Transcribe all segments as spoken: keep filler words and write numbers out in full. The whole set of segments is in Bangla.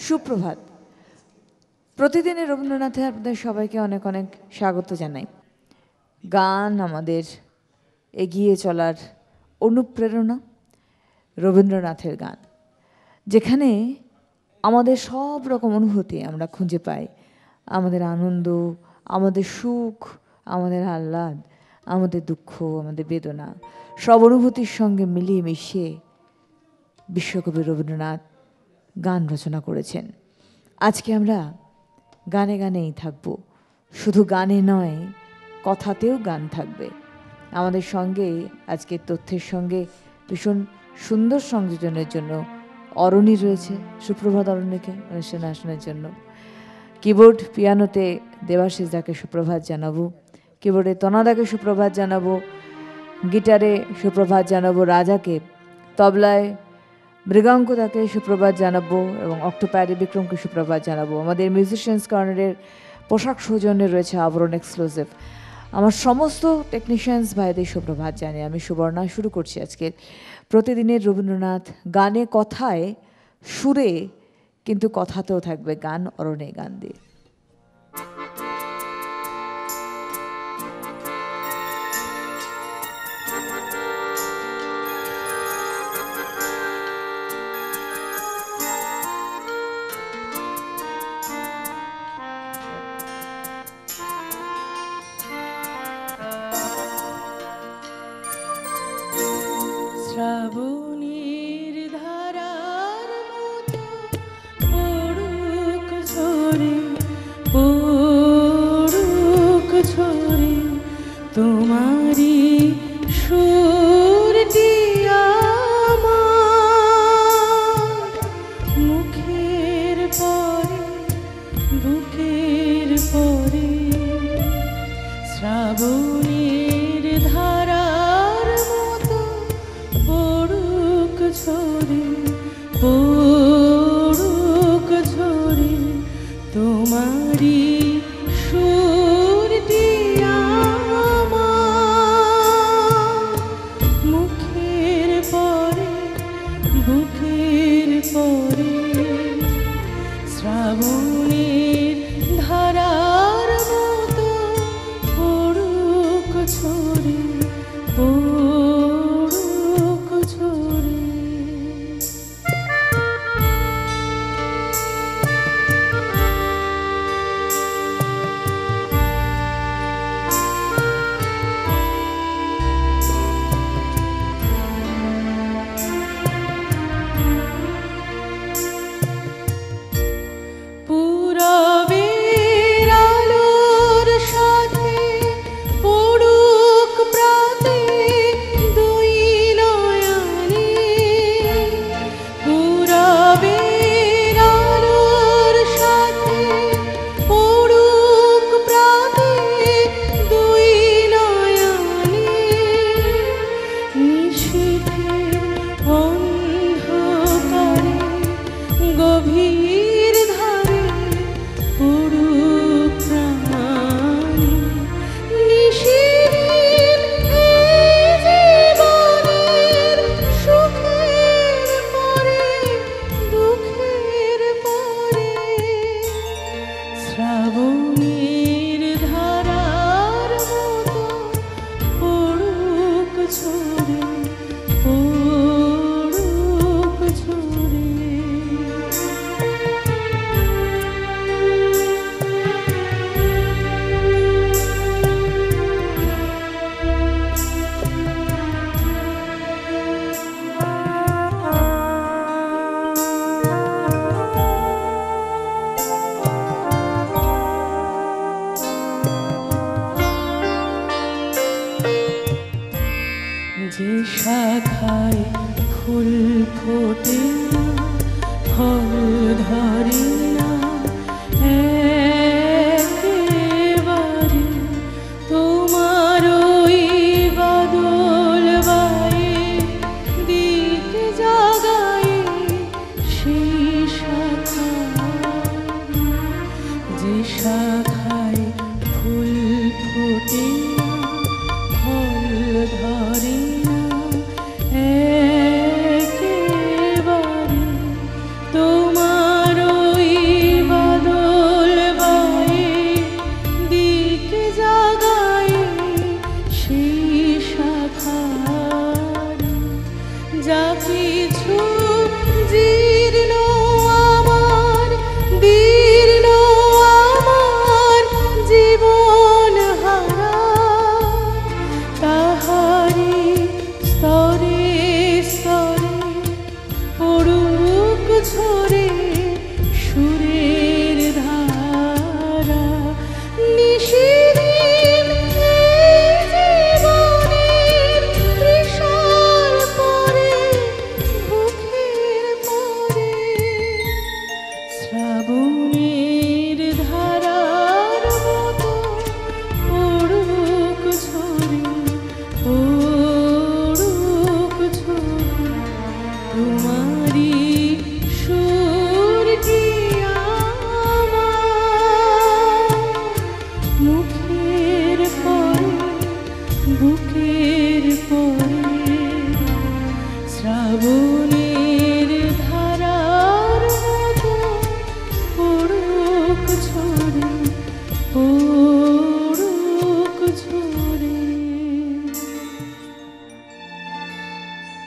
সুপ্রভাত। প্রতিদিনের রবীন্দ্রনাথে আপনাদের সবাইকে অনেক অনেক স্বাগত জানাই। গান আমাদের এগিয়ে চলার অনুপ্রেরণা, রবীন্দ্রনাথের গান, যেখানে আমাদের সব রকম অনুভূতি আমরা খুঁজে পাই। আমাদের আনন্দ, আমাদের সুখ, আমাদের আহ্লাদ, আমাদের দুঃখ, আমাদের বেদনা, সব অনুভূতির সঙ্গে মিলিয়ে মিশিয়ে বিশ্বকবি রবীন্দ্রনাথ গান রচনা করেছেন। আজকে আমরা গানে গানেই থাকব, শুধু গানে নয়, কথাতেও গান থাকবে। আমাদের সঙ্গে আজকের তথ্যের সঙ্গে ভীষণ সুন্দর সংযোজনের জন্য অরণি রয়েছে। সুপ্রভাত অরণিকে অনুষ্ঠানে আসানোর জন্য। কিবোর্ড পিয়ানোতে দেবাশিস দাকে সুপ্রভাত জানাবো, কিবোর্ডে তনাদাকে সুপ্রভাত জানাবো, গিটারে সুপ্রভাত জানাবো রাজাকে, তবলায় মৃগাঙ্কদাকে সুপ্রভাত জানাবো এবং অক্টোপ্যাডে বিক্রমকে সুপ্রভাত জানাবো। আমাদের মিউজিশিয়ানস কর্নারের পোশাক সৌজন্যে রয়েছে আবরণ এক্সক্লুসিভ। আমার সমস্ত টেকনিশিয়ানস ভাইদের সুপ্রভাত জানি। আমি সুবর্ণা। শুরু করছি আজকের প্রতিদিনের রবীন্দ্রনাথ গানে কথায় সুরে, কিন্তু কথাতেও থাকবে গান, অরণ্যে গান দিয়ে। শ্রাবণীর ধারার মতো পড়ুক ঝরে, পড়ুক ঝরে তোমারি সুরটি আমার মুখের পরে, বুকের পরে। শ্রাবণীর ধারার মতো পড়ুক ঝরে, পড়ুক ঝরে তোমারি সুরটি আমার মুখের পরে, বুকের পরে। শ্রাবণের ধারার মতো পড়ুক ঝরে, পড়ুক ঝরে। পূরবের আলোর সাথে পড়ুক প্রাতে দুই নয়নে, পূরবের আলোর সাথে পড়ুক প্রাতে দুই নয়নে। নিশীথের অন্ধকারে গভীর ধারে পড়ুক প্রাণে। নিশীথের এই জীবনের সুখের পরে, দুঃখের পরে। শ্রাবণের ধারার মতো পড়ুক ঝরে, পড়ুক ঝরে। যে শাখায় ফুল ফোটে না, ফল ধরে না একেবারে, তোমার ওই বাদল বায়ে দিক জাগায়ে সেই শাখায়। যে শাখায় ফুল ফোটে না, ফল ধরে না একেবারে, তোমার ওই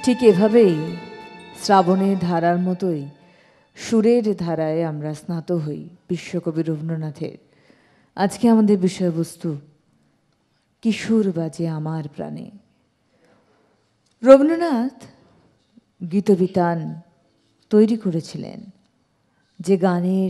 ঠিক এভাবেই শ্রাবণের ধারার মতোই সুরের ধারায় আমরা স্নাত হই বিশ্বকবি রবীন্দ্রনাথের। আজকে আমাদের বিষয়বস্তু কিশোর বাজে আমার প্রাণে। রবীন্দ্রনাথ গীতবিতান তৈরি করেছিলেন, যে গানের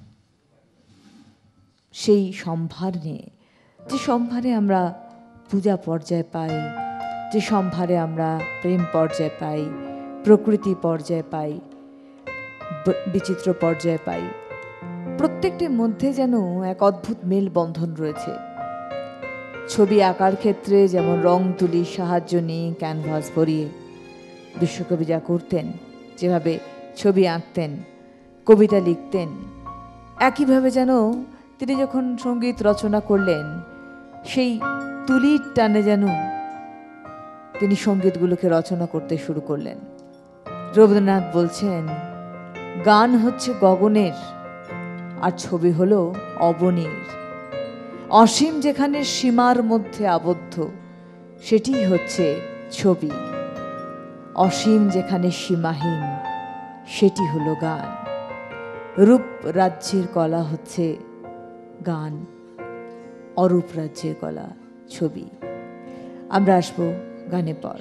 সেই সম্ভার নিয়ে, যে সম্ভারে আমরা পূজা পর্যায় পাই, যে সম্ভারে আমরা প্রেম পর্যায় পাই, প্রকৃতি পর্যায় পাই, বিচিত্র পর্যায় পাই, প্রত্যেকটির মধ্যে যেন এক অদ্ভুত মেলবন্ধন রয়েছে। ছবি আঁকার ক্ষেত্রে যেমন রং তুলির সাহায্য নিয়ে ক্যানভাস ভরিয়ে বিশ্বকবি যা করতেন, যেভাবে ছবি আঁকতেন, কবিতা লিখতেন, একইভাবে যেন তিনি যখন সঙ্গীত রচনা করলেন, সেই তুলির টানে যেন তিনি সঙ্গীতগুলোকে রচনা করতে শুরু করলেন। রবীন্দ্রনাথ বলছেন, গান হচ্ছে গগনের আর ছবি হলো অবনীর। অসীম যেখানে সীমার মধ্যে আবদ্ধ, সেটি হচ্ছে ছবি। অসীম যেখানে সীমাহীন, সেটি হলো গান। রূপ রাজ্যের কলা হচ্ছে গান, অরূপ রাজ্যের কলা ছবি। আমরা আসবো গানের পর।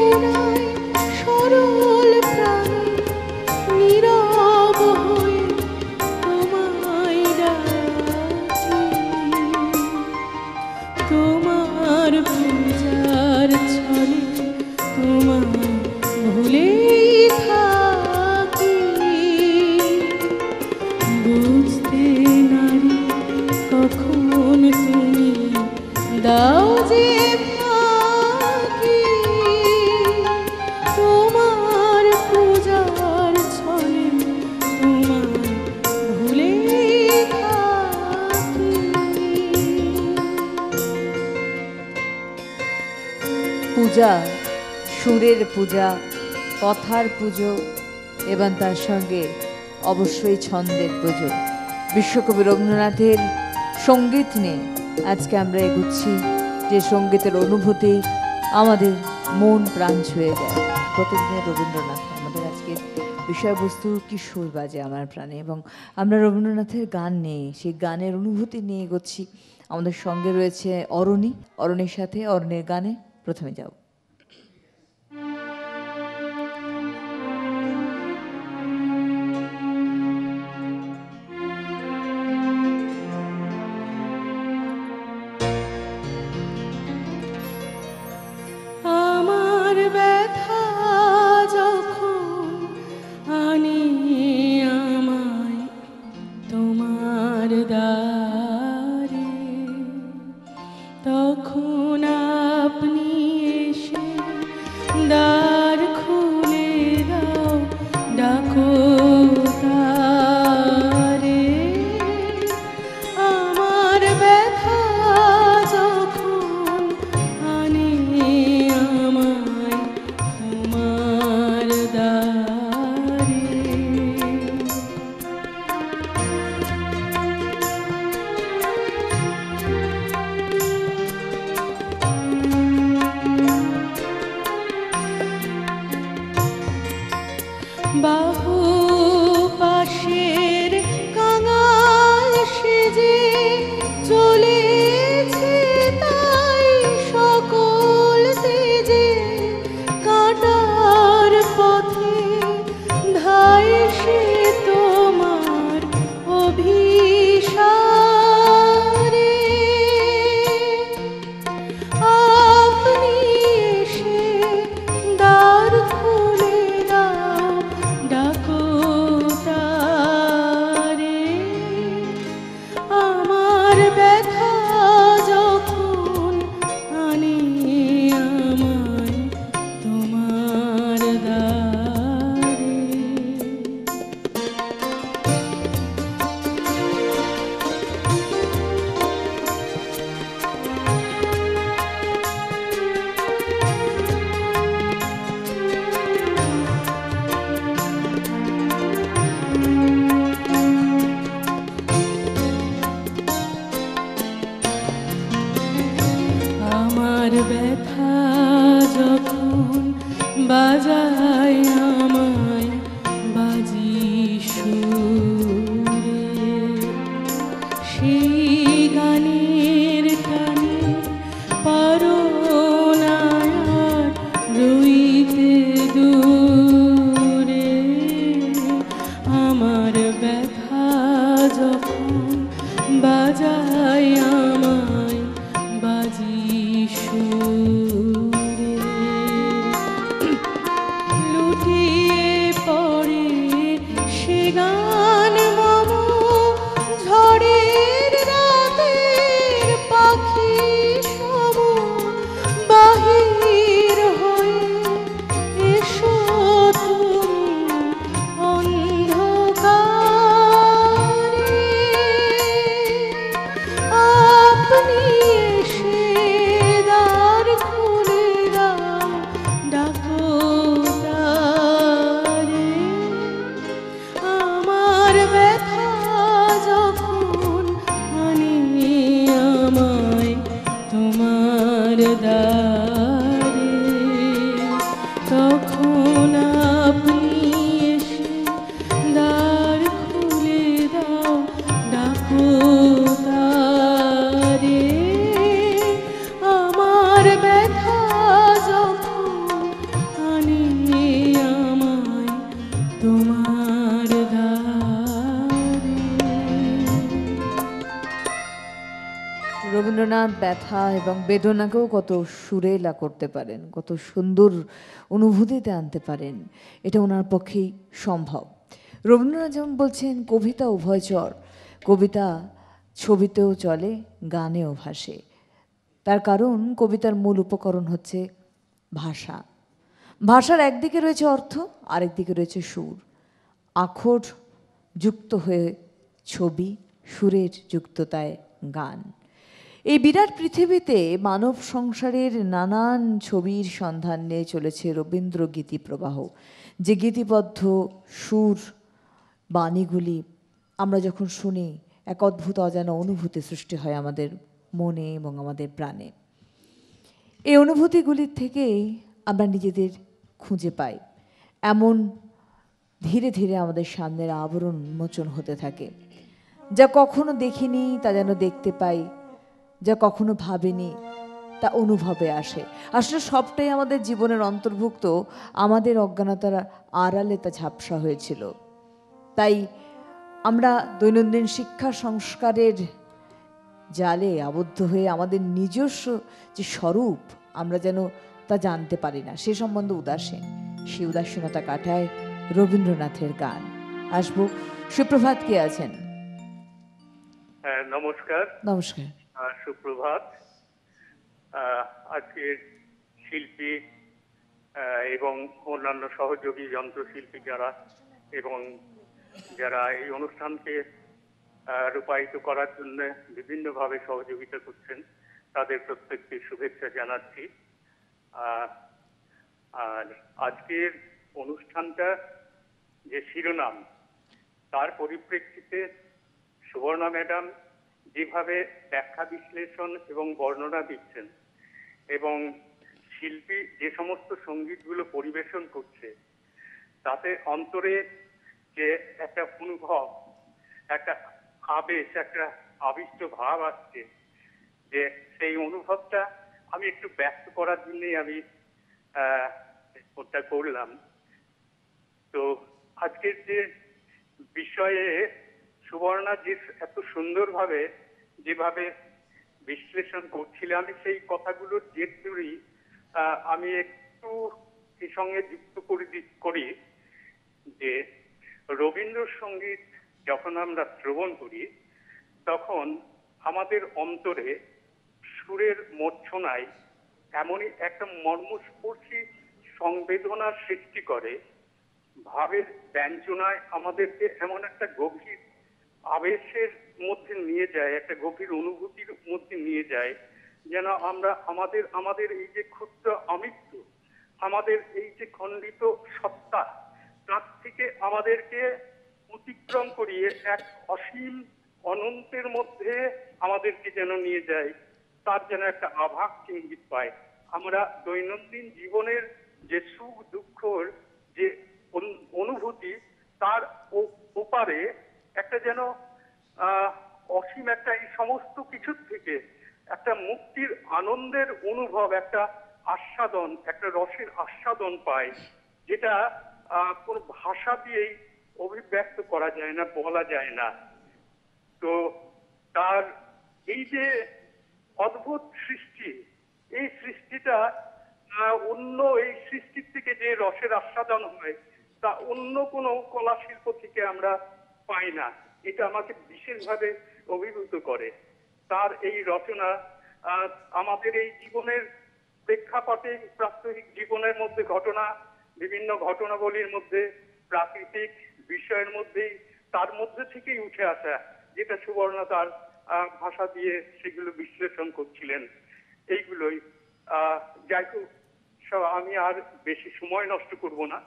করুণায় সরল প্রাণে নীরব হয়ে তোমায় ডাকি। তোমার পূজার ছলে তোমায় ভুলেই থাকি। বুঝতে নারি কখন তুমি দাও যে ফাঁকি। তোমার পূজার ছলে তোমায় ভুলেই থাকি। পূজা, সুরের পূজা, কথার পুজো এবং তার সঙ্গে অবশ্যই ছন্দের পুজো। বিশ্বকবি রবীন্দ্রনাথের সঙ্গীত নিয়ে আজকে আমরা এগুচ্ছি, যে সঙ্গীতের অনুভূতি আমাদের মন প্রাণ ছুঁয়ে যায়। প্রতিদিনের রবীন্দ্রনাথ আমাদের আজকের বিষয়বস্তু, কি সুর বাজে আমার প্রাণে, এবং আমরা রবীন্দ্রনাথের গান নিয়ে, সেই গানের অনুভূতি নিয়ে এগোচ্ছি। আমাদের সঙ্গে রয়েছে অরণি। অরণির সাথে অরণির গানে প্রথমে যাও। আমার ব্যথা যখন আনে আমায় তোমার দ্বারে, তখন আপনি এসে দ্বার খুলে দাও, ডাকো তারে। আমার ব্যথা যখন আনে আমায় তোমার দ্বারে, বাহু পাশের কাঙাল সেজে চলেছে তাই সকল তেজে, কাটার পথে ধায় সে তোমার অভিসারে। আপনি এসে দ্বার খুলে দাও, ডাকো তারে। আমার ব্যথা যখন আনে আমায় তোমার দ্বারে। আমার ব্যথা যখন বাজায় আমায় বাজি সুরে, সেই গানের টানে পারো না আর রইতে দূরে। আমার ব্যথা যখন বাজায় আমায় বাজি সুরে, লুটি রবীন্দ্রনাথ ব্যথা এবং বেদনাকেও কত সুরেলা করতে পারেন, কত সুন্দর অনুভূতিতে আনতে পারেন, এটা ওনার পক্ষেই সম্ভব। রবীন্দ্রনাথ যেমন বলছেন কবিতা উভয়চর, কবিতা ছবিতেও চলে, গানেও ভাসে। তার কারণ কবিতার মূল উপকরণ হচ্ছে ভাষা। ভাষার একদিকে রয়েছে অর্থ, আরেকদিকে রয়েছে সুর। আখর যুক্ত হয়ে ছবি, সুরের যুক্ততায় গান। এই বিরাট পৃথিবীতে মানব সংসারের নানান ছবির সন্ধান নিয়ে চলেছে রবীন্দ্র গীতি প্রবাহ, যে গীতিবদ্ধ সুর বাণীগুলি আমরা যখন শুনি এক অদ্ভুত অজানা অনুভূতি সৃষ্টি হয় আমাদের মনে এবং আমাদের প্রাণে। এই অনুভূতিগুলির থেকেই আমরা নিজেদের খুঁজে পাই, এমন ধীরে ধীরে আমাদের সামনের আবরণ উন্মোচন হতে থাকে। যা কখনো দেখিনি তা যেন দেখতে পাই, যা কখনো ভাবিনি তা অনুভবে আসে। আসলে সবটাই আমাদের জীবনের অন্তর্ভুক্ত, আমাদের অজ্ঞানতার আড়ালে তা ঝাপসা হয়েছিল। তাই আমরা দৈনন্দিন শিক্ষা সংস্কারের জালে আবদ্ধ হয়ে আমাদের নিজস্ব যে স্বরূপ আমরা যেন তা জানতে পারি না, সে সম্বন্ধে উদাসীন। সেই উদাসীনতা কাটায় রবীন্দ্রনাথের গান। আসবো, সুপ্রভাত, কে আছেন? হ্যাঁ, নমস্কার। নমস্কার। আহ, সুপ্রভাত। আহ, আজকের শিল্পী আহ, এবং অন্যান্য সহযোগী যন্ত্রশিল্পী যারা এবং যারা এই অনুষ্ঠানকে আহ, রূপায়িত করার জন্য বিভিন্নভাবে সহযোগিতা করছেন, তাদের প্রত্যেককে শুভেচ্ছা জানাচ্ছি। আহ, আর আজকের অনুষ্ঠানটা যে শিরোনাম, তার পরিপ্রেক্ষিতে সুবর্ণা ম্যাডাম যেভাবে ব্যাখ্যা বিশ্লেষণ এবং বর্ণনা দিচ্ছেন এবং শিল্পী যে সমস্ত সঙ্গীতগুলো পরিবেশন করছে, তাতে অন্তরে যে একটা অনুভব, একটা আবেশ, একটা আবিষ্ট ভাব আসছে, যে সেই অনুভবটা আমি একটু ব্যক্ত করার জন্যই আমি আহ ওটা করলাম। তো আজকের যে বিষয়ে সুবর্ণা যে এত সুন্দরভাবে যেভাবে বিশ্লেষণ করছিলেন, আমি সেই কথাগুলোর জের ধরেই আমি একটু এর সঙ্গে যুক্ত করে করি যে রবীন্দ্রসঙ্গীত যখন আমরা শ্রবণ করি, তখন আমাদের অন্তরে সুরের মূর্ছনায় এমনই একটা মর্মস্পর্শী সংবেদনার সৃষ্টি করে, ভাবের ব্যঞ্জনায় আমাদেরকে এমন একটা গভীর আবেশের মধ্যে নিয়ে যায়, একটা গভীর অনুভূতির মধ্যে নিয়ে যায়, যেন আমরা আমাদের আমাদের এই যে ক্ষুদ্র আমৃত্যু, আমাদের এই যে খণ্ডিত সত্তা, তার থেকে আমাদেরকে অতিক্রম করিয়ে এক অসীম অনন্তের মধ্যে আমাদেরকে যেন নিয়ে যায়, তার যেন একটা আভাস ইঙ্গিত পায়। আমরা দৈনন্দিন জীবনের যে সুখ দুঃখর যে অনুভূতি, তার ওপারে একটা যেন আহ অসীম একটা এই সমস্ত কিছুর থেকে একটা মুক্তির আনন্দের অনুভব, একটা আস্বাদন, একটা রসের আস্বাদন পায়, যেটা আহ কোন ভাষা দিয়েই অভিব্যক্ত করা যায় না, বলা যায় না। তো তার এই যে অদ্ভুত সৃষ্টি, এই সৃষ্টিটা অন্য এই সৃষ্টির থেকে যে রসের আস্বাদন হয়, তা অন্য কোনো কলা শিল্প থেকে আমরা পাই না। এটা আমাকে বিশেষভাবে অভিভূত করে। তার এই রচনা আমাদের এই জীবনের প্রেক্ষাপটে, প্রাত্যহিক জীবনের মধ্যে ঘটনা, বিভিন্ন ঘটনাবলীর মধ্যে, প্রাকৃতিক বিষয়ের মধ্যেই, তার মধ্যে থেকেই উঠে আসা, যেটা সুবর্ণা তার ভাষা দিয়ে সেগুলো বিশ্লেষণ করছিলেন। এইগুলোই আহ যাই হোক, আমি আর বেশি সময় নষ্ট করব না।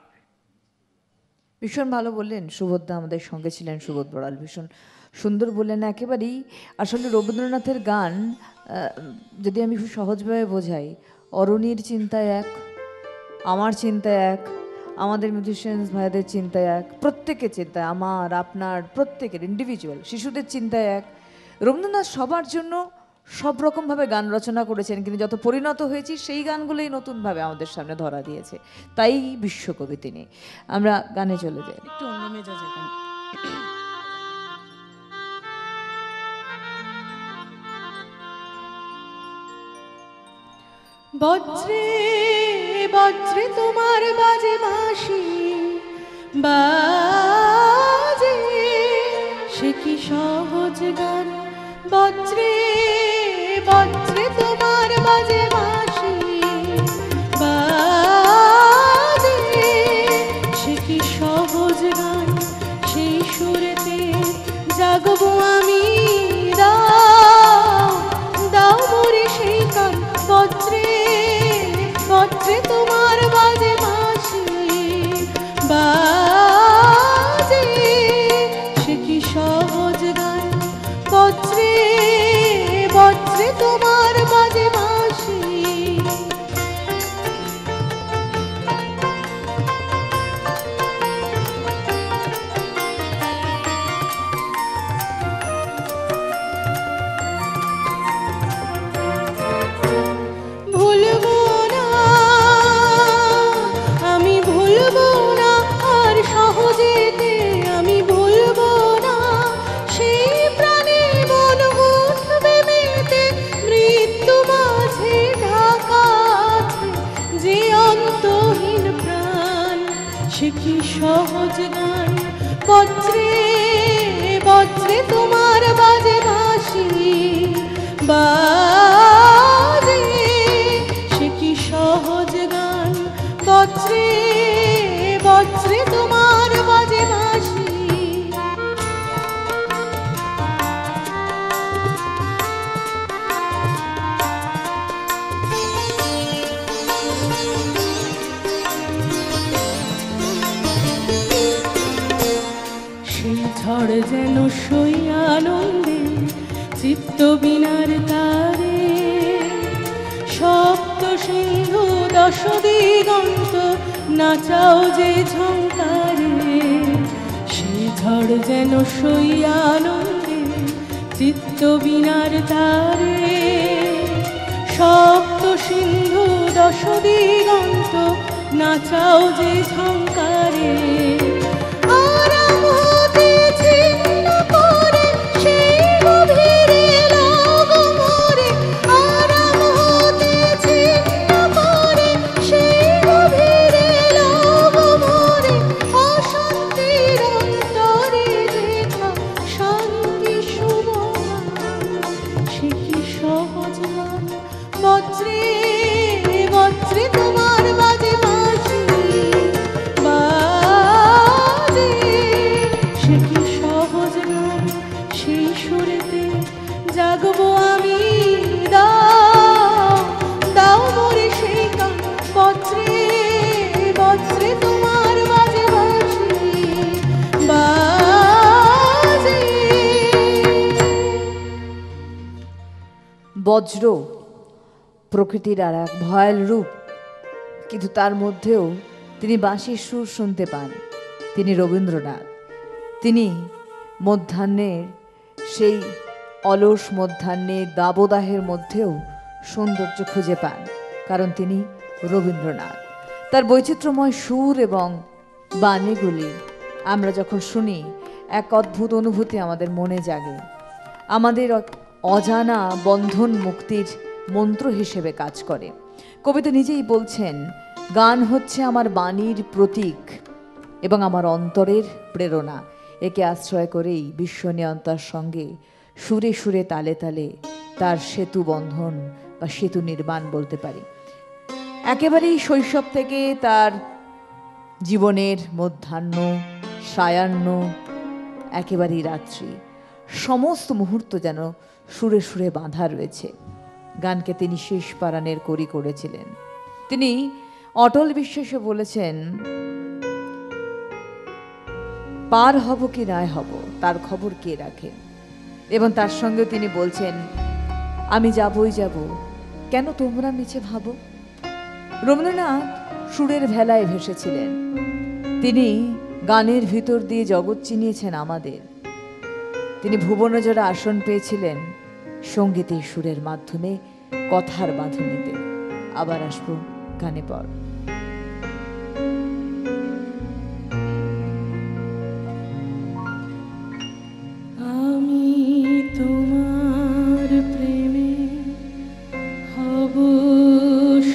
ভীষণ ভালো বললেন। সুবোধদা আমাদের সঙ্গে ছিলেন, সুবোধ বড়াল, ভীষণ সুন্দর বললেন। একেবারেই আসলে রবীন্দ্রনাথের গান যদি আমি খুব সহজভাবে বোঝাই, অরণির চিন্তায় এক, আমার চিন্তায় এক, আমাদের মিউজিশিয়ানস ভাইদের চিন্তায় এক, প্রত্যেকের চিন্তায়, আমার আপনার প্রত্যেকের ইন্ডিভিজুয়াল শিশুদের চিন্তায় এক। রবীন্দ্রনাথ সবার জন্য সব রকমভাবে গান রচনা করেছেন, কিন্তু যত পরিণত হয়েছি সেই গানগুলোই নতুনভাবে আমাদের সামনে ধরা দিয়েছে। তাই বিশ্বকবি তিনি। আমরা গানে চলে যাই। একটু অন্য মেজাজে গান। বজ্রে বজ্রে তোমার বাজে বাঁশি বাজে, সে কি সহজ গান। বজ্রে বজ্রে তোমার বাজে বাঁশি বাজে, সে কি সহজ গান। সেই সুরেতে জাগবো আমি, দাও দাও মোরে সেই গান। বজ্রে বজ্রে তোমার বাজে বাঁশি বাজে, সে কি সহজ গান। বজ্রে বজ্রে তোমার বাজে বাঁশি। ভুলবো না আমি, ভুলবো না আর সহজেতে আমি ভুলবো না। সেই প্রাণে মন উঠবে মেতে, মৃত্যু মাঝে ঢাকা আছে যে অন্তহীন প্রাণ। সে কি সহজ গান। বজ্রে বজ্রে তোমার বাজে বাঁশি বাজে, সে কি সহজ গান। বজ্রে বজ্রে তোমার বাজে বাঁশি। সেই ঝড় যেন সই আনন্দে চিত্ত বিনার তারে, সপ্ত সিন্ধু দশ দিগন্ত নাচাও যে ঝঙ্কারে। সেই ঝড় যেন সই আনন্দে চিত্ত বিনার তারে, সপ্ত সিন্ধু দশ দিগন্ত নাচাও যে ঝঙ্কারে। আরাম হতে ছিন্ন করে সেই গভীরে লাগো মোরে, আরাম হতে ছিন্ন করে সেই গভীরে লাগো মোরে। অশান্তির অন্তরে যেথা শান্তি শুভগান, সে কি সহজ গান। বজ্রে বজ্রে তোমার বাজে বাঁশি বাজে, সে কি সহজ গান। সেই সুরেতে জাগবো আমি, দাও দাও মোরে সেই গান। বজ্রে বজ্রে তোমার বাজে বাঁশি বাজে। বজ্র প্রকৃতির আর এক ভয়াল রূপ, কিন্তু তার মধ্যেও তিনি বাঁশির সুর শুনতে পান। তিনি রবীন্দ্রনাথ। তিনি মধ্যাহ্নের সেই অলস মধ্যাহ্নে দাবদাহের মধ্যেও সৌন্দর্য খুঁজে পান, কারণ তিনি রবীন্দ্রনাথ। তার বৈচিত্র্যময় সুর এবং বাণীগুলি আমরা যখন শুনি, এক অদ্ভুত অনুভূতি আমাদের মনে জাগে, আমাদের অজানা বন্ধন মুক্তির মন্ত্র হিসেবে কাজ করে। কবিতা নিজেই বলছেন, গান হচ্ছে আমার বাণীর প্রতীক এবং আমার অন্তরের প্রেরণা। একে আশ্রয় করেই বিশ্ব নিয়ন্তার সঙ্গে সুরে সুরে তালে তালে তার সেতু বন্ধন বা সেতু নির্মাণ বলতে পারি। একেবারেই শৈশব থেকে তার জীবনের মধ্যাহ্ন, সায়াহ্ন, একেবারেই রাত্রি, সমস্ত মুহূর্ত যেন সুরে সুরে বাঁধা রয়েছে। গানকে তিনি শেষ পারানের করি করেছিলেন। তিনি অটল বিশ্বাসে বলেছেন, পার হব কি নাই হব তার খবর কে রাখে। এবং তার সঙ্গে তিনি বলছেন, আমি যাবই যাব, কেন তোমরা মিছে ভাবো। রবীন্দ্রনাথ সুরের ভেলায় ভেসেছিলেন। তিনি গানের ভিতর দিয়ে জগৎ চিনিয়েছেন আমাদের। তিনি ভুবনজোড়া আসন পেয়েছিলেন সঙ্গীতের সুরের মাধ্যমে, কথার বাঁধুনিতে। আবার আসবো গানে পর। আমি তোমার প্রেমে হব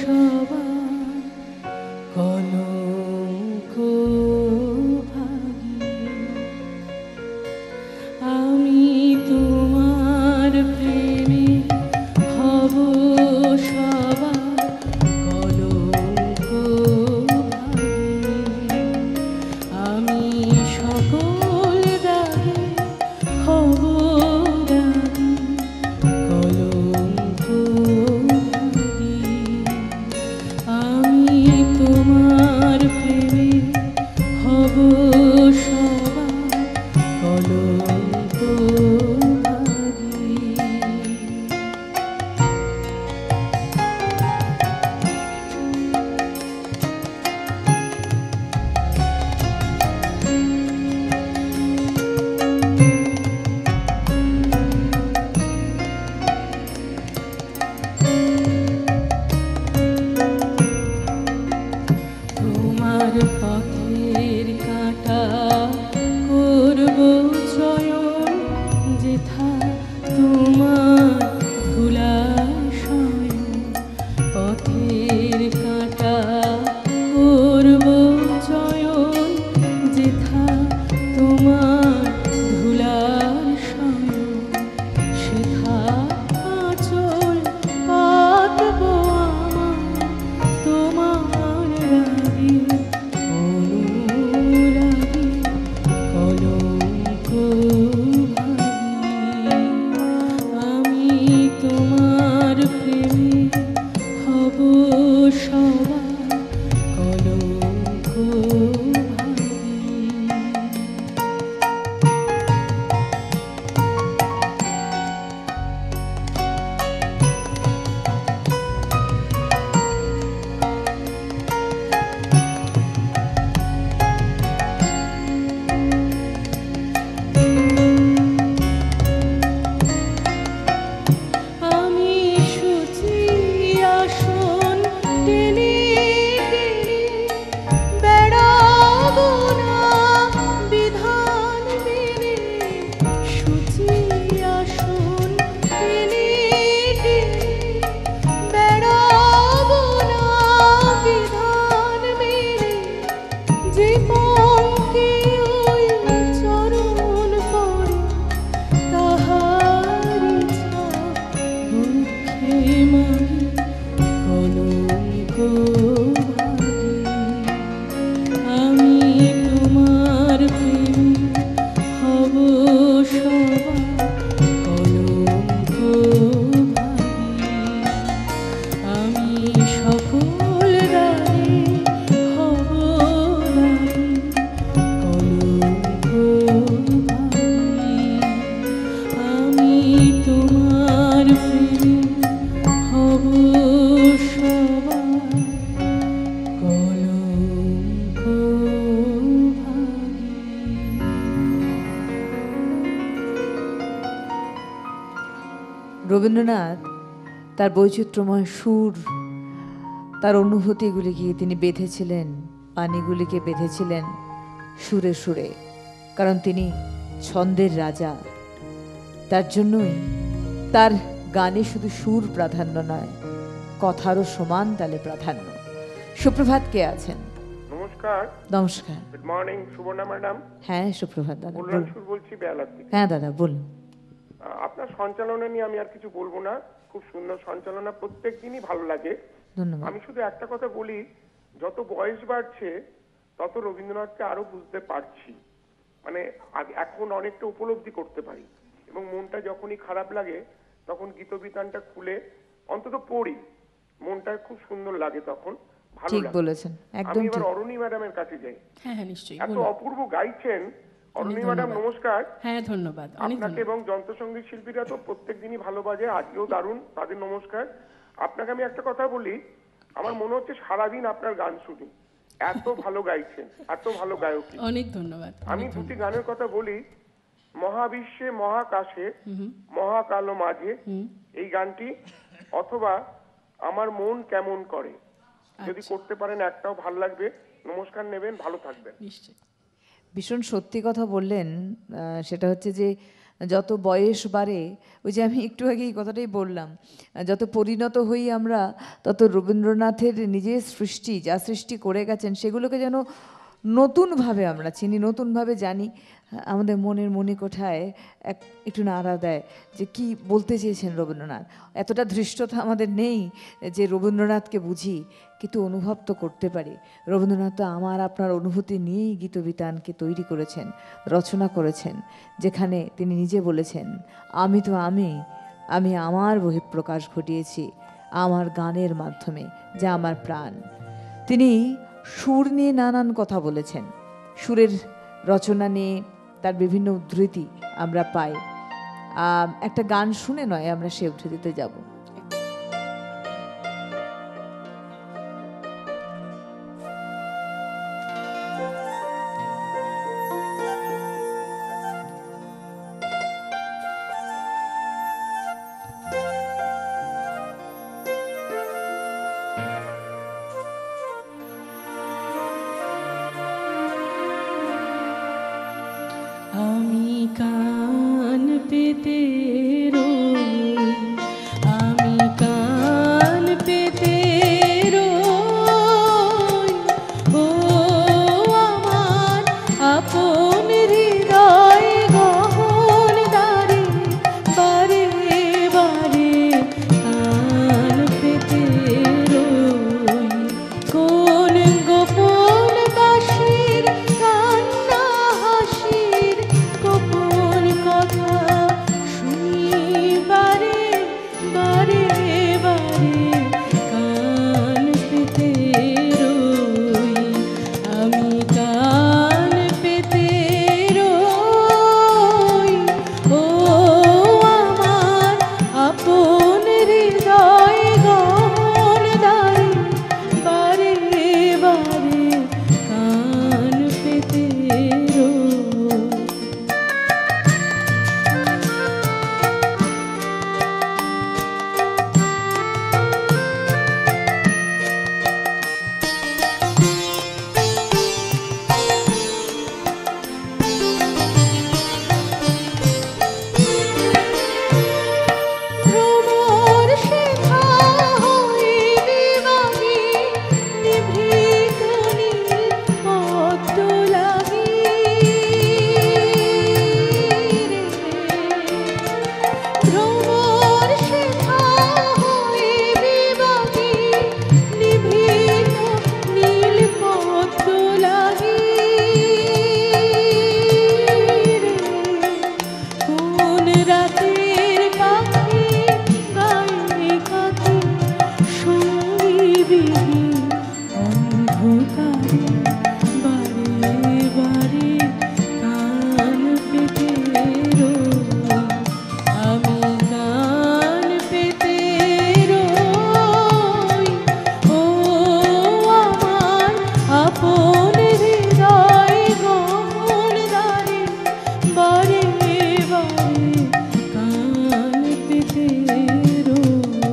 পথের কাঁটা করব চয়ন, যেথা তোমার ধুলায় শয়ন। পথের কাঁটা করব চয়ন, যেথা তোমার ধুলার শয়ন। সেথা আঁচল পাতব আমার তোমার রাগে অনুরাগে কলঙ্ক ভাগী। আমি তোমার প্রেমে হব সবার কলঙ্ক ভাগী। আমি সুচি আসন টেনে টেনে বেড়াবো না বিধান মেনে। সুচি আসন টেনে টেনে বেড়াবো না বিধান মেনে। যে পঙ্কে ওই চরণ পড়ে তাহার ইচ্ছা দুঃখে মাগি কলঙ্ক ভাগী। আমি তোমার প্রেমে হব সবার কলঙ্ক ভাগী। আমি সকল দ্বারে হব দায়ী কলঙ্ক ভাগী। আমি তোমার প্রেমে হব সবার কলঙ্ক ভাগী। রবীন্দ্রনাথ তার বৈচিত্র্যময় সুর, তার অনুভূতিগুলিকে তিনি বেঁধেছিলেন, পানিগুলিকে বেঁধেছিলেন সুরে সুরে। কারণ তিনি ছন্দের রাজা। তার জন্যই তার গানে শুধু সুর প্রাধান্য নয়, কথারও সমান তালে প্রাধান্য। সুপ্রভাত, কে আছেন? নমস্কার, নমস্কার। Good morning Subarna madam. হ্যাঁ, সুপ্রভাত দাদা, কল্যাণ বলুন। সুর বলছি বেহালার থেকে। হ্যাঁ দাদা, বলুন। আহ, আপনার সঞ্চালনা নিয়ে আমি আর কিছু বলবো না, খুব সুন্দর সঞ্চালনা, প্রত্যেক দিনই ভালো লাগে। ধন্যবাদ। আমি শুধু একটা কথা বলি, যত বয়স বাড়ছে তত রবীন্দ্রনাথকে আরো বুঝতে পারছি। মানে আগ- এখন অনেকটা উপলব্ধি করতে পারি, এবং মনটা যখনই খারাপ লাগে তখন গীতবিতানটা খুলে অন্তত পড়ি, মনটা খুব সুন্দর লাগে, তখন ভালো ঠিক লাগে। বলেছেন, একদম আমি এবার ঠিক। অরুণী ম্যাডামের কাছে যাই। হ্যাঁ হ্যাঁ নিশ্চয়ই এত বলুন। অপূর্ব গাইছেন অরুণী ম্যাডাম, ধন্যবাদ। নমস্কার। হ্যাঁ ধন্যবাদ, অনেক আপনাকে ধন্যবাদ। এবং যন্ত্রসঙ্গীত শিল্পীরা তো প্রত্যেক দিনই ভালো বাজে, আজকেও দারুণ, তাদের নমস্কার। আপনাকে আমি একটা কথা বলি, আমার মনে হচ্ছে সারাদিন আপনার গান শুনি, এত ভালো গাইছেন, এত ভালো গায়ক। অনেক ধন্যবাদ। আমি অনেক দুটি ধন্যবাদ। গানের কথা বলি, মহাবিশ্বে মহাকাশে মহাকালো মাঝে, এই গানটি, অথবা আমার মন কেমন করে, যদি আচ্ছা। করতে পারেন একটাও ভালো লাগবে। নমস্কার নেবেন, ভালো থাকবেন। নিশ্চয়ই। ভীষণ সত্যি কথা বললেন। আহ, সেটা হচ্ছে যে যত বয়স বাড়ে, ওই যে আমি একটু আগে এই কথাটাই বললাম, আহ, যত পরিণত হই আমরা, তত রবীন্দ্রনাথের নিজের সৃষ্টি, যা সৃষ্টি করে গেছেন, সেগুলোকে যেন নতুনভাবে আমরা চিনি, নতুনভাবে জানি। আমাদের মনের মণিকোঠায় এক একটু নাড়া দেয় যে কি বলতে চেয়েছেন রবীন্দ্রনাথ। এতটা ধৃষ্টতা আমাদের নেই যে রবীন্দ্রনাথকে বুঝি, কিন্তু অনুভব তো করতে পারি। রবীন্দ্রনাথ তো আমার আপনার অনুভূতি নিয়েই গীতবিতানকে তৈরি করেছেন, রচনা করেছেন, যেখানে তিনি নিজে বলেছেন, আমি তো আমি আমি আমার বহিঃপ্রকাশ ঘটিয়েছি আমার গানের মাধ্যমে, যা আমার প্রাণ। তিনি সুর নিয়ে নানান কথা বলেছেন, সুরের রচনা নিয়ে তার বিভিন্ন উদ্ধৃতি আমরা পাই। আহ, একটা গান শুনে নয় আমরা সে উদ্ধৃতিতে যাব। পেতে রই, আমি কান পেতে রই। ও আমার আপন হৃদয় গহন দ্বারে, বারে বারে কান পেতে রই। কোন গোপন বাঁশির কান্না হাসির গোপন কথা শুনি বারে বারে বারে কান পেতে রই, আমি কান পেতে রই। ও আমার আপন হৃদয় গহন দ্বারে, বারে বারে কান পেতে রই। ভ্রমর শেখা হইবি বাহি, নিভৃত নীল পদ্ম লাগি রে। ভ্রমর শেখা হইবি বাহি, নিভৃত নীল পদ্ম লাগি রে। কোন রাতের পাখি গায়ে কাঁথি, সঙ্গীবিহীন অন্ধকারে, বারে বারে কান পেতে রই, আমি কান পেতে রই। ও আমার আপন হৃদয় গহন দ্বারে, বারে বারে কান পেতে রই।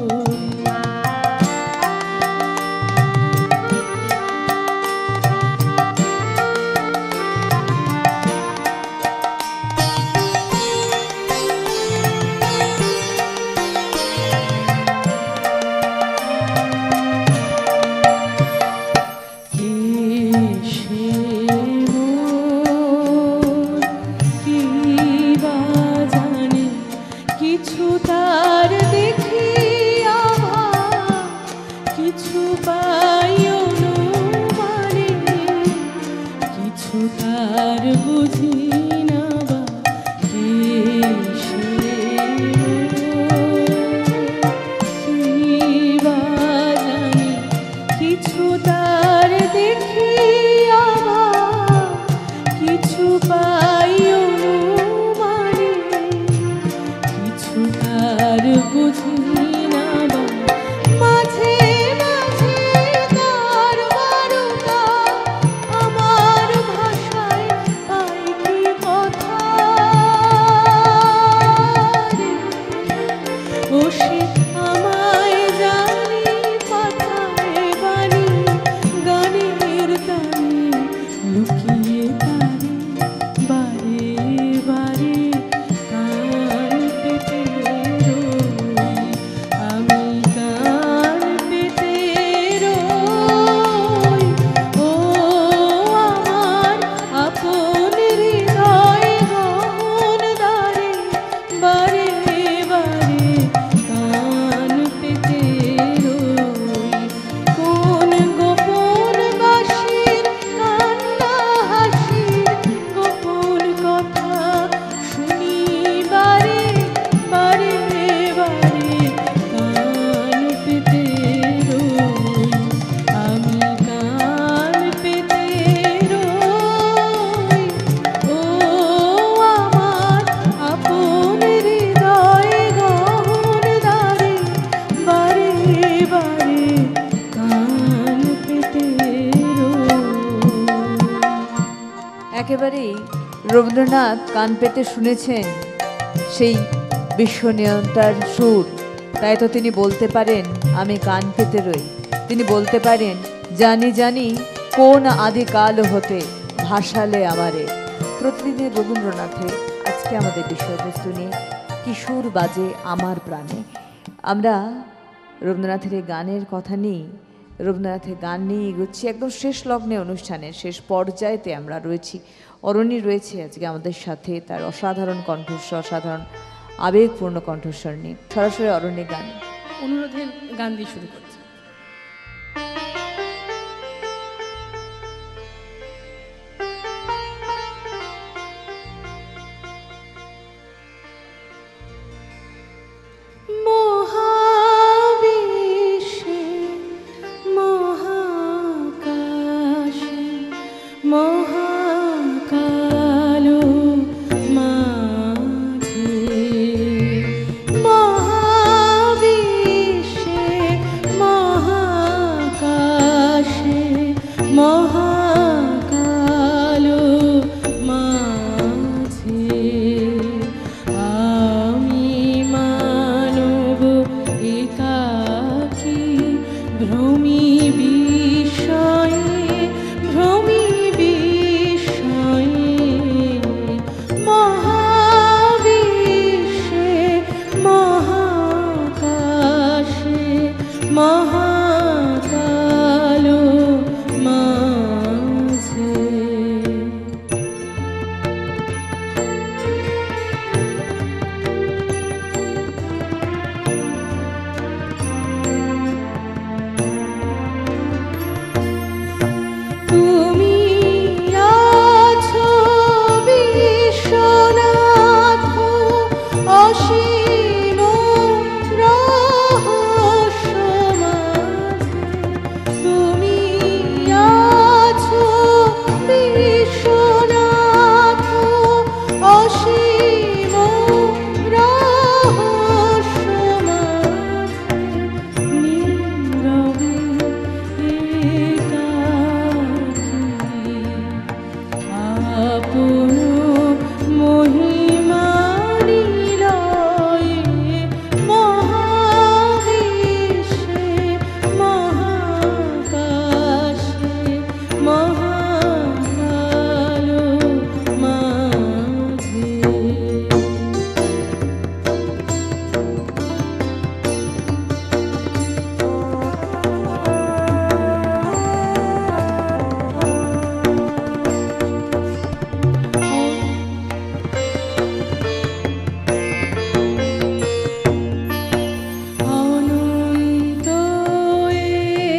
কে সে মোর, কি বা জানে, কিছু তার দেখি আভা, কিছু পাই অনুমানে, কিছু তার বুঝি না বা। কে সে মোর, কি বা জানে, কিছু তার দেখি আভা, কিছু পাই অনুমানে, কিছু তার বুঝি না বা। মাঝে মাঝে তার বারুদা আমার ভাষায় পাই কি কথা রে। ও সে আমায় জানি পাঠায় বাণী, গানের তানে লুকিয়ে তারে, বারে বারে কান পেতে রই, আমি কান পেতে রই। ও আমার আপন হৃদয় গহন দ্বারে, বারে বারে কান পেতে রই। কোন গোপন বাঁশির কান্না হাসির গোপন কথা শুনি বারে বারে বারে কান পেতে রই, আমি কান পেতে রই। ও আমার আপন হৃদয় গহন দ্বারে, বারে বারে কান পেতে রই। একেবারেই রবীন্দ্রনাথ কান পেতে শুনেছেন সেই বিশ্বনিয়ন্তার সুর, তাই তো তিনি বলতে পারেন আমি কান পেতে রই। তিনি বলতে পারেন জানি জানি কোন আদিকাল হতে ভাসালে আমারে। প্রতিদিনের রবীন্দ্রনাথে আজকে আমাদের বিষয়বস্তু নিয়ে কি সুর বাজে আমার প্রাণে। আমরা রবীন্দ্রনাথের এই গানের কথা নিয়ে, রবীন্দ্রনাথের গান নিয়ে এগোচ্ছি একদম শেষ লগ্নে, অনুষ্ঠানের শেষ পর্যায়েতে আমরা রয়েছি। অরণি রয়েছে আজকে আমাদের সাথে, তার অসাধারণ কণ্ঠস্বর, অসাধারণ আবেগপূর্ণ কণ্ঠস্বর নিয়ে সরাসরি অরণ্যে গান। অনুরোধের গান দিয়ে শুরু করছি। মহাবিশ্বে মহাকাশে মহাকালো মাঝে, মহাবিশ্বে মহাকাশে মহাকালো মাঝে আমি মানব একাকী ভ্রমি বিষয়ে ভ্রমি বিষয়ে মহাবিশ্বে মহাকাশে মহাকালো মাঝে। তুমি আছো বিশ্বনাথ অসীম রহস্য মাঝে, তুমি আছো বিশ্বনাথ অসীম রহস্য মাঝে, নীরবে একাকী আপন মহিমা নিলয়ে মহাবিশ্বে মহাকাশে মহাকালো মাঝে। অনন্ত এ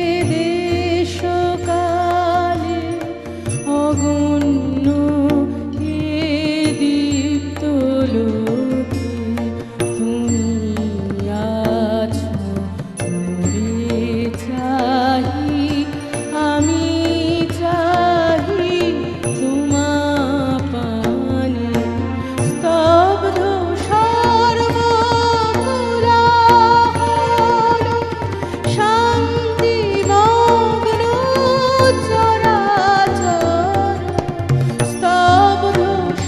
দেশকালে অগণ্য এ দীপ্ত লোকে তুমি আছো মোরে চাহি আমি চাহি তোমা পানে স্তব্ধ সর্বকুলাহল শান্তি মগ্ন চরাচর স্তব্ধ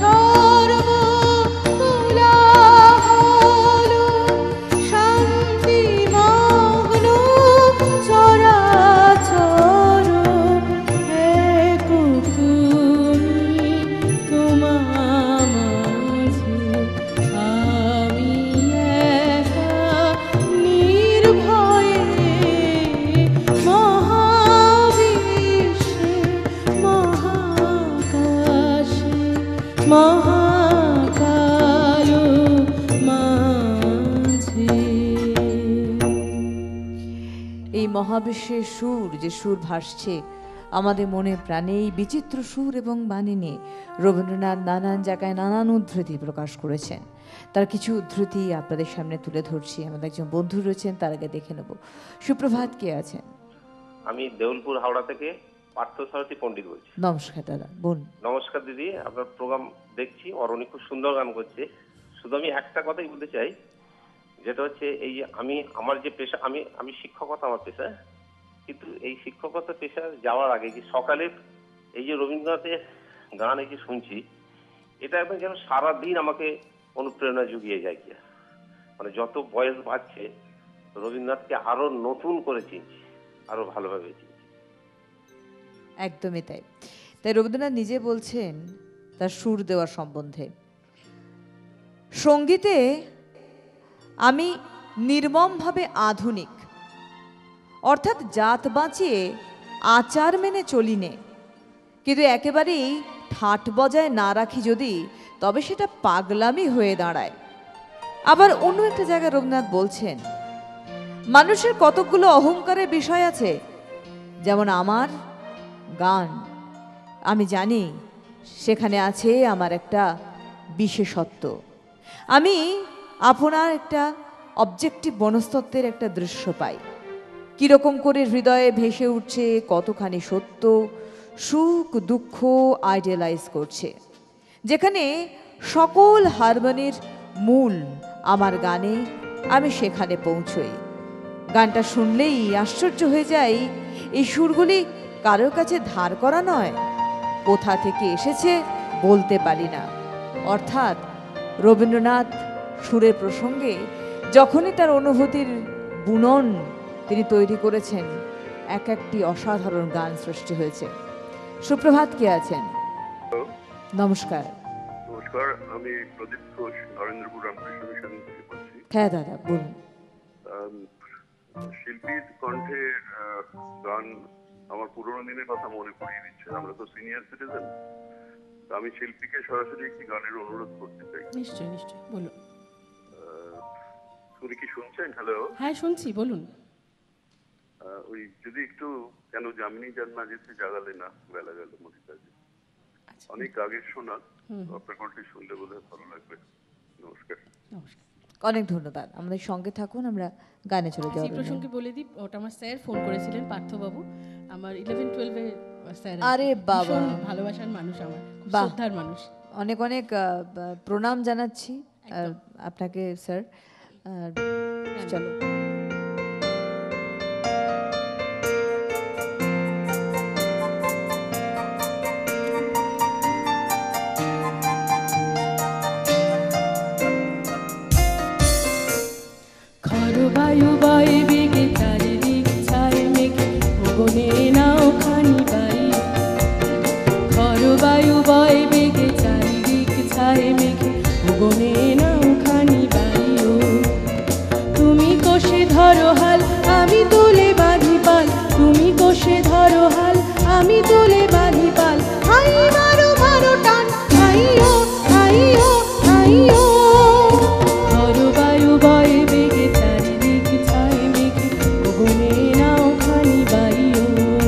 সর্বকুলাহল শান্তি মগ্ন চরাচর এক তুমি তোমা মাঝে আমি একা নির্ভয়ে মহাবিশ্বে মহাকাশে মহাকালো মাঝে। এই মহাবিশ্বের সুর, যে সুর ভাসছে আমাদের মনে প্রাণে, এই বিচিত্র সুর এবং বাণী নিয়ে রবীন্দ্রনাথ নানান জায়গায় নানান উদ্ধৃতি প্রকাশ করেছেন। তার কিছু উদ্ধৃতি আপনাদের সামনে তুলে ধরছি। আমাদের একজন বন্ধু রয়েছেন, তার আগে দেখে নেব। সুপ্রভাত, কে আছেন? আমি দেউলপুর হাওড়া থেকে পার্থসারথী পণ্ডিত বলছি। নমস্কার দাদা, বোন। নমস্কার দিদি, আপনার প্রোগ্রাম দেখছি, অরণি খুব সুন্দর গান করছে। শুধু আমি একটা কথাই বলতে চাই, যেটা হচ্ছে এই যে আমি আমার যে পেশা, আমি আমি শিক্ষকতা আমার পেশা, কিন্তু এই শিক্ষকতা পেশা যাওয়ার আগে যে সকালে এই যে রবীন্দ্রনাথের গান এই যে শুনছি, এটা একদম যেন সারাদিন আমাকে অনুপ্রেরণা জুগিয়ে যায়। কি মানে যত বয়স বাড়ছে রবীন্দ্রনাথকে আরো নতুন করে চিনছি, আরো ভালোভাবে চিনছি। একদমই তাই। তাই রবীন্দ্রনাথ নিজে বলছেন তার সুর দেওয়ার সম্বন্ধে, সঙ্গীতে আমি নির্মমভাবে আধুনিক, অর্থাৎ জাত বাঁচিয়ে আচার মেনে চলি নে, কিন্তু একেবারেই ঠাট বজায় না রাখি যদি, তবে সেটা পাগলামি হয়ে দাঁড়ায়। আবার অন্য একটা জায়গায় রবীন্দ্রনাথ বলছেন, মানুষের কতকগুলো অহংকারের বিষয় আছে, যেমন আমার গান। আমি জানি সেখানে আছে আমার একটা বিশেষত্ব। আমি আপনার একটা অবজেক্টিভ মনস্তত্ত্বের একটা দৃশ্য পাই, কীরকম করে হৃদয়ে ভেসে উঠছে কতখানি সত্য, সুখ দুঃখ আইডিয়ালাইজ করছে, যেখানে সকল হারমোনির মূল আমার গানে, আমি সেখানে পৌঁছই। গানটা শুনলেই আশ্চর্য হয়ে যাই, এই সুরগুলি কারোর কাছে ধার করা নয়, কোথা থেকে এসেছে বলতে পারি না। অর্থাৎ রবীন্দ্রনাথ সুরের প্রসঙ্গে যখনই তার অনুভূতির বুনন তিনি তৈরি করেছেন, এক একটি অসাধারণ গান সৃষ্টি হয়েছে। সুপ্রভাত, কে আছেন? নমস্কার। নমস্কার, আমি প্রদীপ ঘোষ, নরেন্দ্রপুর রামকৃষ্ণ মিশন থেকে বলছি। হ্যাঁ দাদা বলুন। আম, শিল্পীর কণ্ঠের আহ, গান আমার পুরোনো দিনের কথা মনে পড়িয়ে দিচ্ছে। আমরা তো সিনিয়র সিটিজেন, আমি শিল্পীকে সরাসরি একটি গানের অনুরোধ করতে চাই। নিশ্চয় নিশ্চয়, বলুন। উনি কি শুনছেন? হ্যালো। হ্যাঁ শুনছি, বলুন। ওই যদি একটু কেন যামিনী যান না যেতে জাগালে না বেলা গেল মরিকাজে, অনেক আগের শোনা, আপনার কণ্ঠে শুনলে বোধহয় ভালো লাগবে। নমস্কার। নমস্কার, অনেক ধন্যবাদ। আমাদের সঙ্গে থাকুন, আমরা গানে চলে যাবো। এই প্রসঙ্গে বলে দিই, ওটা আমার স্যার ফোন করেছিলেন, পার্থবাবু, আমার ইলেভেন টুয়েলভে স্যার। আরে বাবা, ভালোবাসার মানুষ, আমার বাহ, শ্রদ্ধার মানুষ। অনেক অনেক আহ, প্রণাম জানাচ্ছি আহ, আপনাকে স্যার। আর চলো। বায়ু বয় বেগে চারিদিক ছায় মেঘে, গগনে নাও খানি বাই। খর বায়ু বয় বেগে চারিদিক ছায় মেঘে, গগনে নাও খানি বাই। ও তুমি কোষে ধরো হাল, আমি তুলে বাঁধি পাল। তুমি কোষে ধরো হাল, আমি তুলে বাঁধি পাল। হাই মারো মারো টান, হাই ও হাই ও হাই ও। খর বায়ু বয় বেগে চারিদিক ছায় মেঘে, গগনে নাও খানি বাই। ও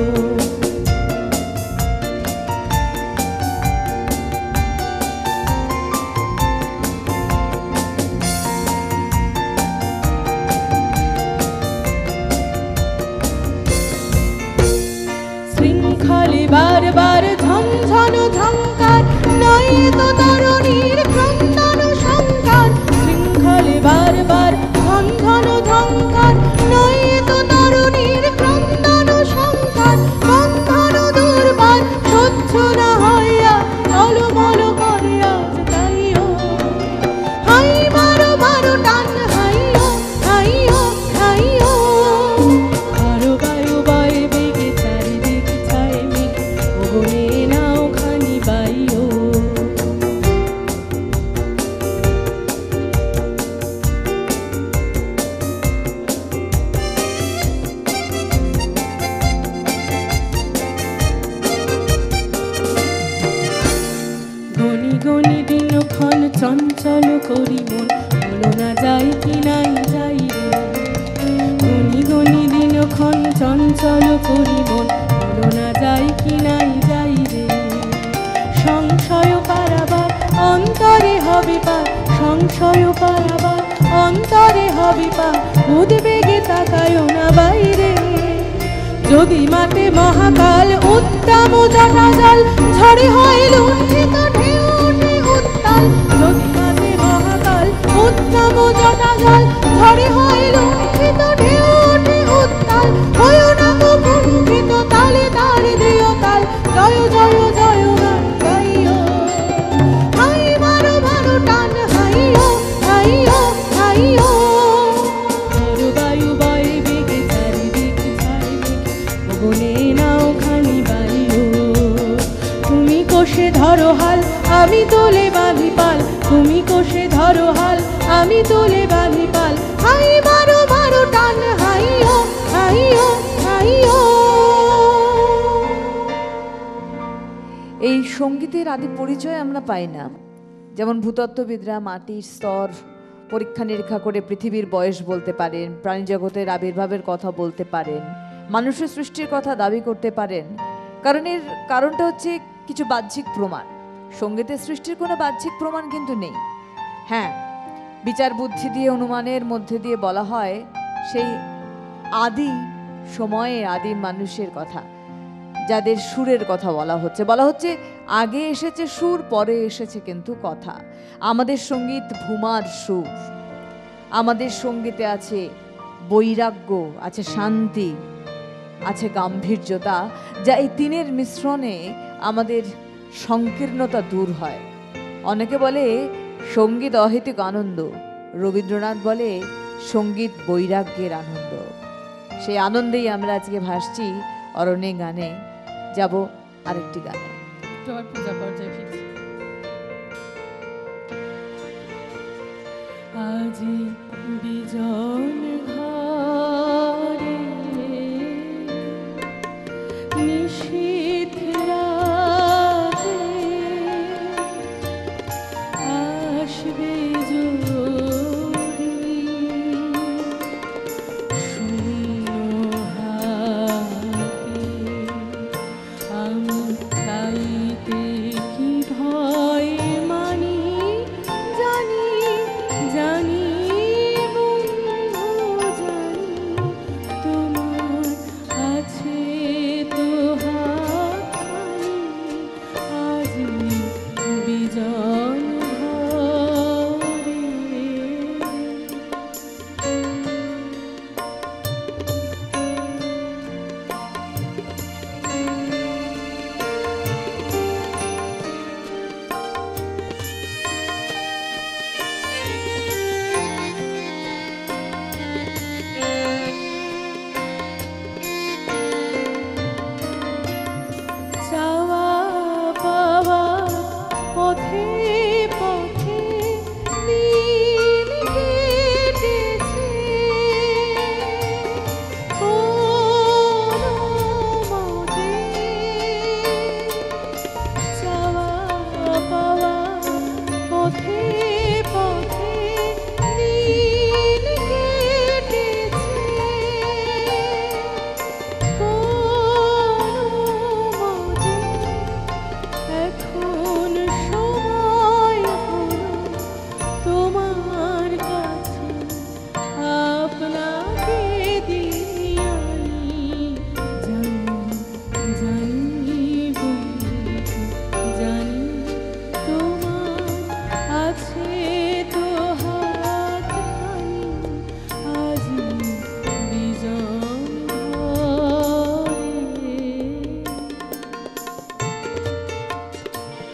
শৃঙ্খলে বারবার ঝনঝন ঝঙ্কার, নয় তো তরুণীর ক্রন্দন সংকার। শৃঙ্খলে বারবার ঝনঝন ঝঙ্কার, নয় তো তরুণীর ক্রন্দন সংকার। বন্ধন দুর্বার সহ্য না হইয়া, টলমল করে আজ তাই। ও হাই মারো মারো টান, হাই ও হাই ও হাই ও। খর বায়ু বয় বেগে চারিদিক ছায় মেঘে, গগনে নাও খানি বাই। ও গনি গনি দিনক্ষণ চঞ্চল করি মন, বলো না যাই কি নাই যাই রে। গনি গনি দিনক্ষণ চঞ্চল করি মন, বলো না যাই কি নাই যাই রে। সংশয় পারাবার অন্তরে হবে পার, সংশয় পারাবার অন্তরে হবে পার। উদ্বেগে তাকায় না বাইরে, যদি মাতে মহাকাল উত্তম জটাজল। ঝড়ে হয় লুণ্ঠিত ঢেউ ওঠে উত্তাল, যদি মাতে মহাকাল উত্তম জটাজল। ঝড়ে হয় লুণ্ঠিত ঢেউ ওঠে উত্তাল। হয় না গো কুণ্ঠিত তালে তার দিও তাল। জয় জয় জয় গান গাইও, হাই মারো মারো টান, হাই ও হাই ও হাই ও। খর বায়ু বয় বেগে চারিদিক ছায় মেঘে, গগনে নাও খানি বাই। ও তুমি কোষে ধরো হাল আমি তোলে বাঁধি পাল তুমি কোষে ধরো হাল আমি তোলে বাঁধি পাল হাই মারো মারো টান হাই ও হাই ও হাই ও। এই সঙ্গীতের আদি পরিচয় আমরা পাই না। যেমন ভূতত্ত্ববিদরা মাটির স্তর পরীক্ষা নিরীক্ষা করে পৃথিবীর বয়স বলতে পারেন, প্রাণীজগতের আবির্ভাবের কথা বলতে পারেন, মানুষের সৃষ্টির কথা দাবি করতে পারেন। কারণ এর কারণটা হচ্ছে কিছু বাহ্যিক প্রমাণ। সঙ্গীতের সৃষ্টির কোনো বাহ্যিক প্রমাণ কিন্তু নেই। হ্যাঁ, বিচার বুদ্ধি দিয়ে অনুমানের মধ্যে দিয়ে বলা হয় সেই আদি সময়ে আদিম মানুষের কথা, যাদের সুরের কথা বলা হচ্ছে। বলা হচ্ছে আগে এসেছে সুর, পরে এসেছে কিন্তু কথা। আমাদের সঙ্গীত ভূমার সুর, আমাদের সঙ্গীতে আছে বৈরাগ্য, আছে শান্তি, আছে গাম্ভীর্যতা, যা এই তিনের মিশ্রণে আমাদের সংকীর্ণতা দূর হয়। অনেকে বলে সঙ্গীত অহেতুক আনন্দ, রবীন্দ্রনাথ বলে সঙ্গীত বৈরাগ্যের আনন্দ। সেই আনন্দেই আমরা আজকে ভাসছি অরণ্যে গানে। যাব আরেকটি গানে। পূজা পর্যায়ে ফিরছি। আজি বিজন ঘরে নিশীথ রাতে আসবে জোড়ি শূন্য হাতে আমি তাইতে কি ভয় মানি জানি জানি বন্ধু জানি তোমার আছে তো হাতখানি আজি বিজন ঘরে। চাওয়া পাওয়া পথে পথে দিন কেটেছে কোনো মতে। চাওয়া পাওয়া পথে পথে দিন কেটেছে কোনো মতে। এখন সময় হলো তোমার কাছে আপনাকে দিয়ে আনি জানি জানি বন্ধু জানি তোমার আছে তো হাতখানি আজি বিজন ঘরে।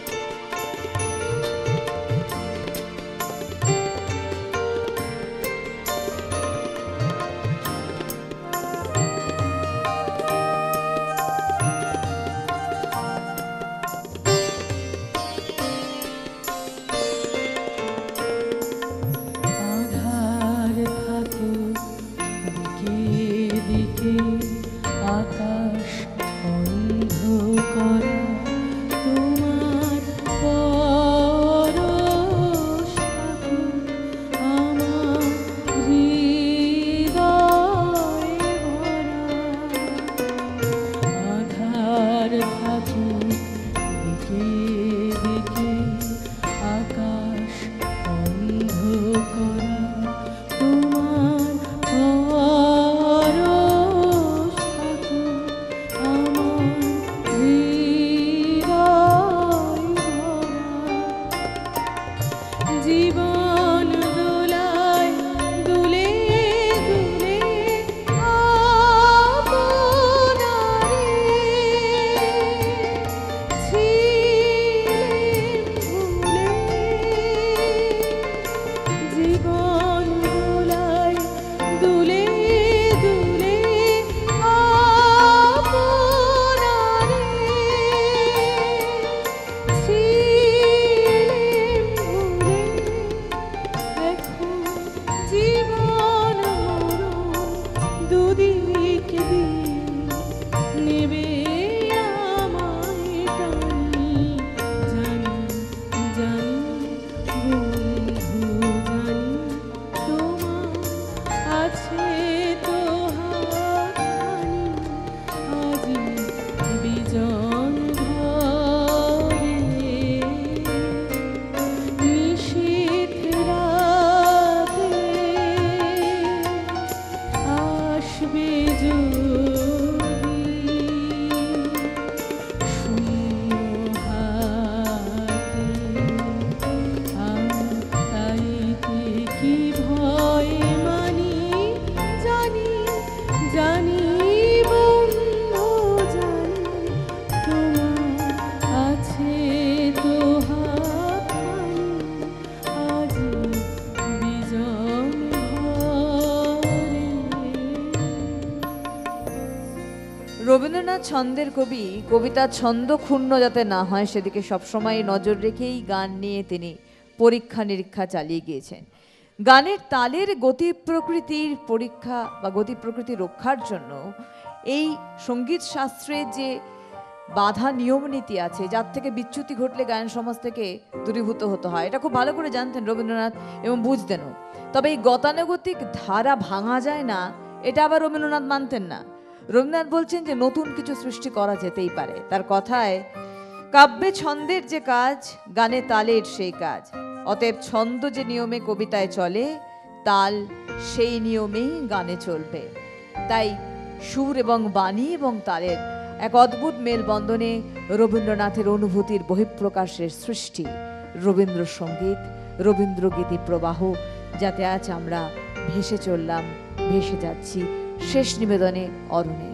রবীন্দ্রনাথ ছন্দের কবি, কবিতা ছন্দ ক্ষুণ্ণ যাতে না হয় সেদিকে সবসময় নজর রেখেই গান নিয়ে তিনি পরীক্ষা নিরীক্ষা চালিয়ে গিয়েছেন। গানের তালের গতি প্রকৃতির পরীক্ষা বা গতি প্রকৃতি রক্ষার জন্য এই সঙ্গীত শাস্ত্রের যে বাধা নিয়ম নীতি আছে, যার থেকে বিচ্যুতি ঘটলে গায়ন সমাজ থেকে দূরীভূত হতে হয়, এটা খুব ভালো করে জানতেন রবীন্দ্রনাথ এবং বুঝতেনও। তবে এই গতানুগতিক ধারা ভাঙা যায় না, এটা আবার রবীন্দ্রনাথ মানতেন না। রবীন্দ্রনাথ বলছেন যে নতুন কিছু সৃষ্টি করা যেতেই পারে। তার কথায়, কাব্যে ছন্দের যে কাজ, গানে তালের সেই কাজ। অতএব ছন্দ যে নিয়মে কবিতায় চলে, তাল সেই নিয়মেই গানে চলবে। তাই সুর এবং বাণী এবং তালের এক অদ্ভুত মেলবন্ধনে রবীন্দ্রনাথের অনুভূতির বহিঃপ্রকাশের সৃষ্টি রবীন্দ্রসঙ্গীত, রবীন্দ্রগীতি প্রবাহ, যাতে আজ আমরা ভেসে চললাম, ভেসে যাচ্ছি শেষ নিবেদনে অরণ্যে।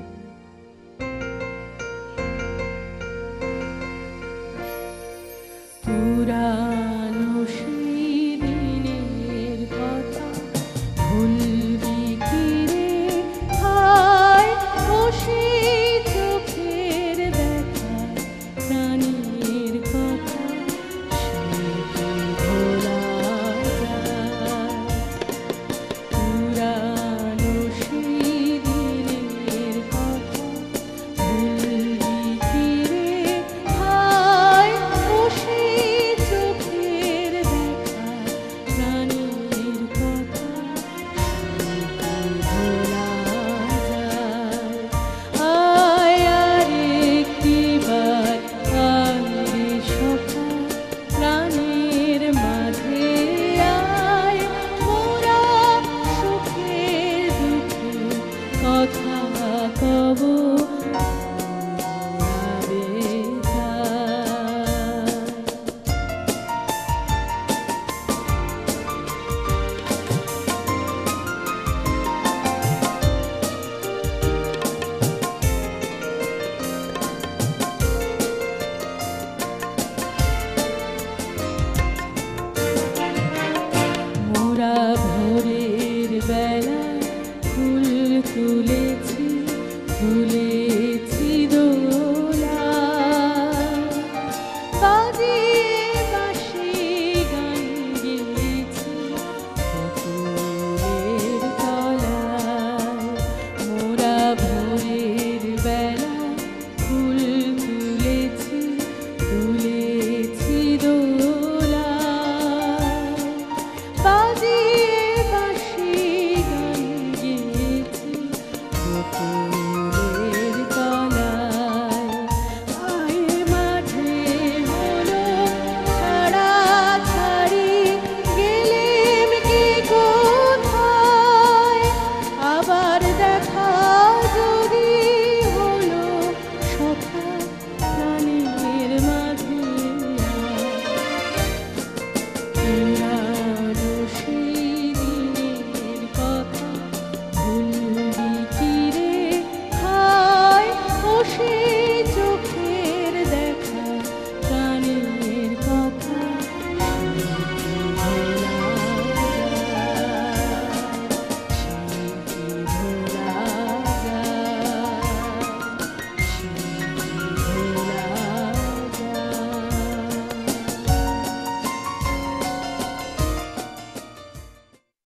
পুরানো সেই দিনের কথা ভুলবি কি রে হায়, ও সেই চোখের দেখা প্রাণীর কথা সে কি ভোলা যায়। পুরানো সেই দিনের কথা ভুলবি কি রে হায়, ও সেই চোখের দেখা প্রাণীর কথা সে কি ভোলা যায়। আয় আর একটিবার আয় সখা প্রাণের মাঝে আয়, মোরা সুখের দুঃখের কথা কব মোরাবে যায়। মোরা ভোরের বেলায় ফুল তুলেছি, তুলেছি দোলা, বাজিয়ে